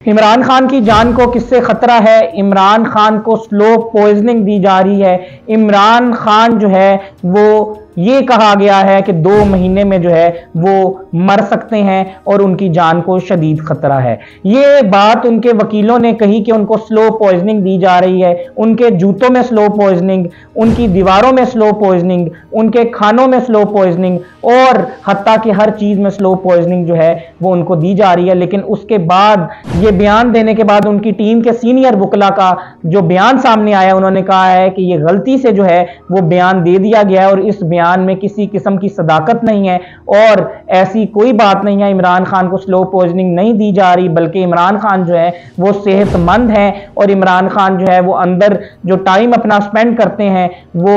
इमरान खान की जान को किससे खतरा है? इमरान खान को स्लो पॉइजनिंग दी जा रही है। इमरान खान जो है वो ये कहा गया है कि 2 महीने में जो है वो मर सकते हैं और उनकी जान को शदीद खतरा है। ये बात उनके वकीलों ने कही कि उनको स्लो पॉइजनिंग दी जा रही है। उनके जूतों में स्लो पॉइजनिंग, उनकी दीवारों में स्लो पॉइजनिंग, उनके खानों में स्लो पॉइजनिंग और हत्ता कि हर चीज में स्लो पॉइजनिंग जो है वो उनको दी जा रही है। लेकिन उसके बाद ये बयान देने के बाद उनकी टीम के सीनियर वकला का जो बयान सामने आया, उन्होंने कहा है कि ये गलती से जो है वो बयान दे दिया गया है और इस बयान में किसी किस्म की सदाकत नहीं है और ऐसी कोई बात नहीं है। इमरान खान को स्लो पॉइजनिंग नहीं दी जा रही, बल्कि इमरान खान जो है वो सेहतमंद है और इमरान खान जो है वो अंदर जो टाइम अपना स्पेंड करते हैं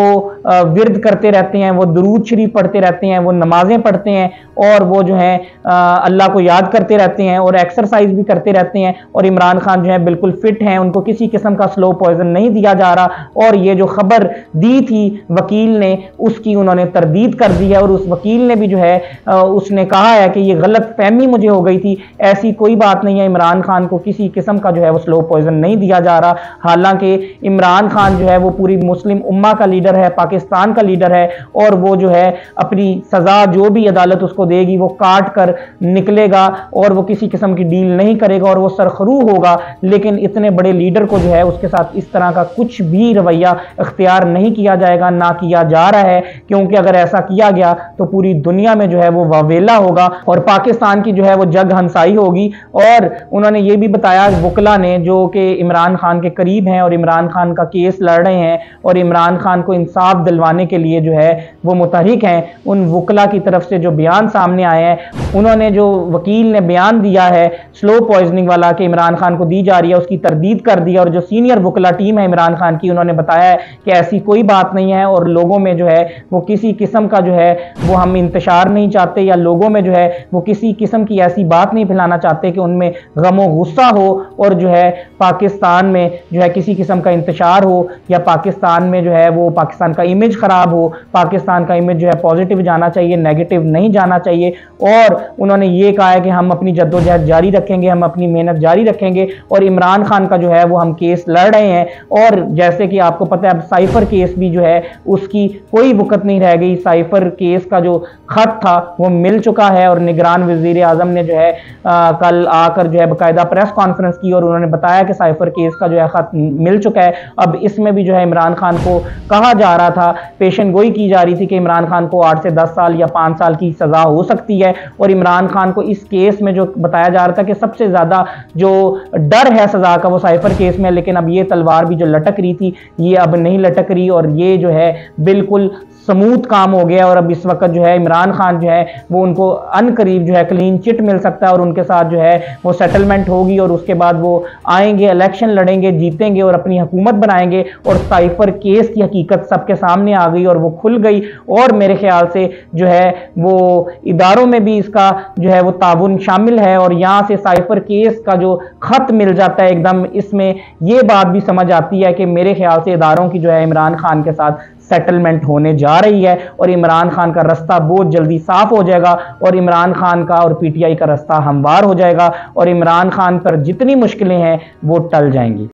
वो विर्द करते रहते हैं, वो दुरूद शरीफ पढ़ते रहते हैं, वो नमाजें पढ़ते हैं और वो जो है अल्लाह को याद करते रहते हैं और एक्सरसाइज भी करते रहते हैं। और इमरान खान जो है बिल्कुल फिट हैं, उनको किसी किस्म का स्लो पॉइजन नहीं दिया जा रहा। और ये जो खबर दी थी वकील ने, उसकी उन्होंने तरदीद कर दी है और उस वकील ने भी जो है उसने कहा है कि ये गलत फहमी मुझे हो गई थी, ऐसी कोई बात नहीं है। इमरान खान को किसी किस्म का जो है वो स्लो पॉइजन नहीं दिया जा रहा। हालांकि इमरान खान जो है वो पूरी मुस्लिम उम्मा का लीडर है, पाकिस्तान का लीडर है और वो जो है अपनी सजा जो भी अदालत उसको देगी वो काट कर निकलेगा और वो किसी किस्म की डील नहीं करेगा और वो सरखरू होगा। लेकिन इतने बड़े लीडर को जो है उसके साथ इस तरह का कुछ भी रवैया इख्तियार नहीं किया जाएगा, ना किया जा रहा है, क्योंकि अगर ऐसा किया गया तो पूरी दुनिया में जो है वो वावेला होगा और पाकिस्तान की जो है वो जग हंसाई होगी। और उन्होंने ये भी बताया वकला ने, जो कि इमरान खान के करीब हैं और इमरान खान का केस लड़ रहे हैं और इमरान खान को इंसाफ दिलवाने के लिए जो है वो मुतहरिक हैं, उन वकला की तरफ से जो बयान सामने आए हैं, उन्होंने जो वकील ने बयान दिया है स्लो पॉइजनिंग वाला कि इमरान खान को दी जा रही है, उसकी तरदीद कर दी। और जो सीनियर वकला टीम है इमरान खान की, उन्होंने बताया है कि ऐसी कोई बात नहीं है और लोगों में जो है वो किसी किस्म का जो है वो हम इंतशार नहीं चाहते या लोगों में जो है वो किसी किस्म की ऐसी बात नहीं फैलाना चाहते कि उनमें गम और गुस्सा हो और जो है पाकिस्तान में जो है किसी किस्म का इंतशार हो या पाकिस्तान में जो है वो पाकिस्तान का इमेज खराब हो। पाकिस्तान का इमेज जो है पॉजिटिव जाना चाहिए, नेगेटिव नहीं जाना चाहिए। और उन्होंने ये कहा है कि हम अपनी जद्दोजहद जारी रखेंगे, हम अपनी मेहनत जारी रखेंगे और इमरान खान का जो है वो हम केस लड़ रहे हैं। और जैसे कि आपको पता है अब साइफर केस भी जो है उसकी कोई वक़्त नहीं रह गई। साइफर केस का जो खत था वो मिल चुका है और निगरान वजीर आजम ने जो है कल आकर जो है बाकायदा प्रेस कॉन्फ्रेंस की और उन्होंने बताया कि साइफर केस का जो है खत मिल चुका है। अब इसमें भी जो है इमरान खान को कहा जा रहा था, पेशन गोई की जा रही थी कि इमरान खान को 8 से 10 साल या 5 साल की सजा हो सकती है। और इमरान खान को इस केस में जो बताया जा रहा था कि सबसे ज्यादा जो डर है सजा का वो साइफर केस में, लेकिन अब ये तलवार भी जो लटक रही थी ये अब नहीं लटक रही और ये जो है बिल्कुल स्मूथ काम हो गया। और अब इस वक्त जो है इमरान खान जो है वो उनको अनकरीब जो है क्लीन चिट मिल सकता है और उनके साथ जो है वो सेटलमेंट होगी और उसके बाद वो आएंगे, इलेक्शन लड़ेंगे, जीतेंगे और अपनी हुकूमत बनाएंगे। और साइफर केस की हकीकत सबके सामने आ गई और वो खुल गई और मेरे ख्याल से जो है वो इदारों में भी इसका जो है वो ताउन शामिल है। और यहाँ से साइफर केस का जो खत मिल जाता है एकदम, इसमें ये बात भी समझ आती है कि मेरे ख्याल से इदारों की जो है इमरान खान के साथ सेटलमेंट होने जा रही है और इमरान खान का रास्ता बहुत जल्दी साफ हो जाएगा और इमरान खान का और पीटीआई का रास्ता हमवार हो जाएगा और इमरान खान पर जितनी मुश्किलें हैं वो टल जाएंगी।